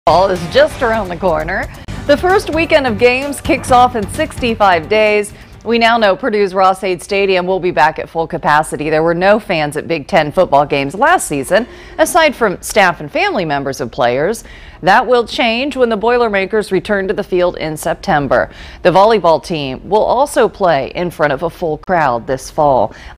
Fall is just around the corner. The first weekend of games kicks off in 65 days. We now know Purdue's Ross-Ade Stadium will be back at full capacity. There were no fans at Big Ten football games last season, aside from staff and family members of players. That will change when the Boilermakers return to the field in September. The volleyball team will also play in front of a full crowd this fall.